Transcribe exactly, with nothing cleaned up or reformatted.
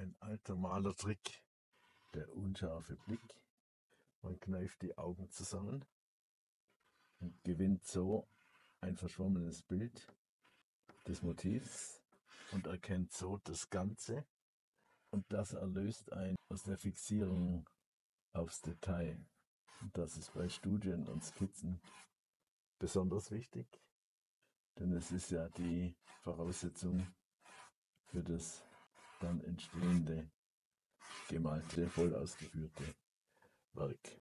Ein alter Malertrick, der unscharfe Blick. Man kneift die Augen zusammen und gewinnt so ein verschwommenes Bild des Motivs und erkennt so das Ganze. Und das erlöst einen aus der Fixierung aufs Detail. Und das ist bei Studien und Skizzen besonders wichtig, denn es ist ja die Voraussetzung für das dann entstehende, gemalte, voll ausgeführte Werk.